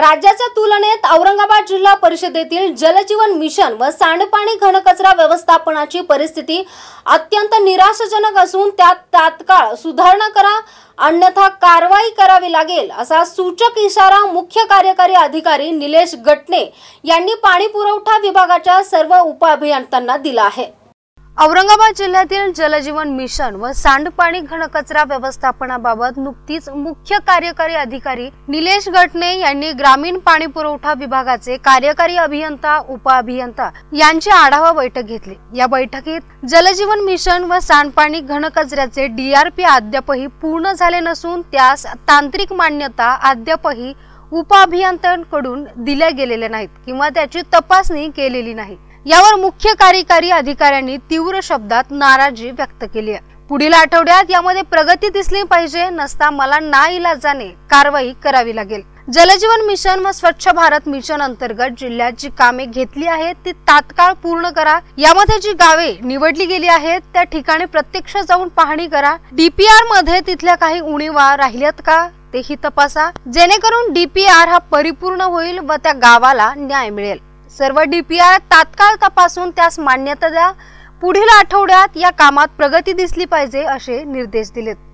राज्याच्या तुलनेत औरंगाबाद जिल्हा परिषदेतील जलजीवन मिशन व सांडपाणी घनकचरा व्यवस्थापनाची परिस्थिती अत्यंत निराशाजनक असून त्यात तात्काळ सुधारणा करा अन्यथा कारवाई करावी लागेल असा सूचक इशारा मुख्य कार्यकारी अधिकारी निलेश गटणे यांनी पाणी पुरवठा विभागाच्या सर्व उपअभियंत्यांना दिला आहे। औरंगाबाद जिल्ह्यातील जलजीवन मिशन व सांडपाणी घनकचरा व्यवस्थापनाबाबत नुकतीच मुख्य कार्यकारी अधिकारी निलेश गटणे यांनी ग्रामीण पाणी पुरवठा विभागाचे कार्यकारी अभियंता उपअभियंता यांची आढावा बैठक घेतली। या बैठकीत जलजीवन मिशन व सांडपाणी घनकचऱ्याचे DRP अद्यापही पूर्ण झाले नसून त्यास तांत्रिक मान्यता अद्यापही उपअभियंत्यांकडून दिल्या गेलेल्या नाहीत किंवा त्याची तपासणी केलेली नाही। यावर मुख्य कार्यकारी अधिकाऱ्यांनी तीव्र शब्दात नाराजी व्यक्त केली आहे। पुढील आठवड्यात यामध्ये प्रगती दिसली पाहिजे, नसता मला नाईलाजाने कारवाई करावी लागेल। जलजीवन मिशन व स्वच्छ भारत मिशन अंतर्गत जिल्ह्यात जी कामे घेतली आहेत ती तात्काळ पूर्ण करा। यामध्ये जी गावे निवडली गेली आहेत त्या ठिकाणी प्रत्यक्ष जाऊन पाहणी करा। DPR मध्ये तिथल्या काही उणीवा राहिल्यात का तेही तपासा, जेणेकरून DPR हा परिपूर्ण होईल व त्या गावाला न्याय मिळेल। सर्व DPR तात्काळ तपासून त्यास मान्यता द्या। पुढील आठवड्यात या कामात प्रगती दिसली पाहिजे असे निर्देश दिलेत।